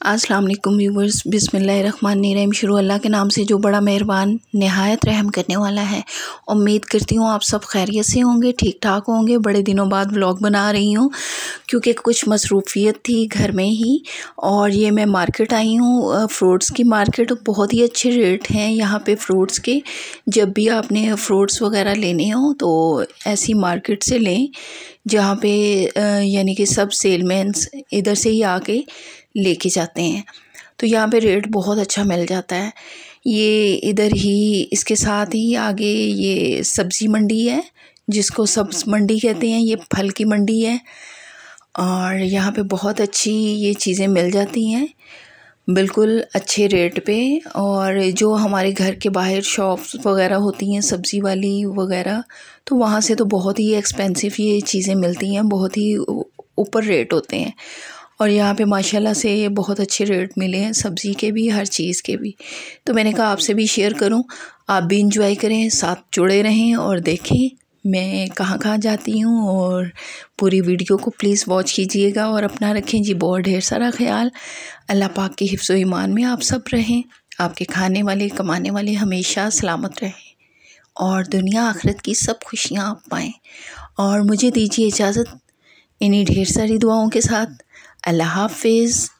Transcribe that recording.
अस्सलाम वालेकुम व्यूवर्स, बिस्मिल्लाहिर्रहमानिर्रहीम। शुरू अल्लाह के नाम से जो बड़ा मेहरबान नहायत रहम करने वाला है। उम्मीद करती हूँ आप सब खैरियत से होंगे, ठीक ठाक होंगे। बड़े दिनों बाद व्लॉग बना रही हूँ क्योंकि कुछ मसरूफियत थी घर में ही। और ये मैं मार्केट आई हूँ, फ़्रूट्स की मार्केट। बहुत ही अच्छे रेट हैं यहाँ पे फ़्रूट्स के। जब भी आपने फ़्रूट्स वगैरह लेने हो तो ऐसी मार्केट से लें जहाँ पे यानी कि सब सेलमैन्स इधर से ही आके लेके जाते हैं। तो यहाँ पे रेट बहुत अच्छा मिल जाता है। ये इधर ही इसके साथ ही आगे ये सब्ज़ी मंडी है जिसको सब्ज़ मंडी कहते हैं। ये फल की मंडी है और यहाँ पे बहुत अच्छी ये चीज़ें मिल जाती हैं बिल्कुल अच्छे रेट पे। और जो हमारे घर के बाहर शॉप्स वगैरह होती हैं सब्ज़ी वाली वगैरह, तो वहाँ से तो बहुत ही एक्सपेंसिव ये चीज़ें मिलती हैं, बहुत ही ऊपर रेट होते हैं। और यहाँ पे माशाल्लाह से बहुत अच्छे रेट मिले हैं सब्ज़ी के भी, हर चीज़ के भी। तो मैंने कहा आपसे भी शेयर करूँ, आप भी इंजॉय करें, साथ जुड़े रहें और देखें मैं कहाँ कहाँ जाती हूँ। और पूरी वीडियो को प्लीज़ वॉच कीजिएगा और अपना रखें जी बहुत ढेर सारा ख्याल। अल्लाह पाक के हिफ्ज़ व ईमान में आप सब रहें, आपके खाने वाले कमाने वाले हमेशा सलामत रहें और दुनिया आखिरत की सब खुशियाँ आप पाएँ। और मुझे दीजिए इजाज़त इन्हीं ढेर सारी दुआओं के साथ। अल्लाह हाफ़िज़।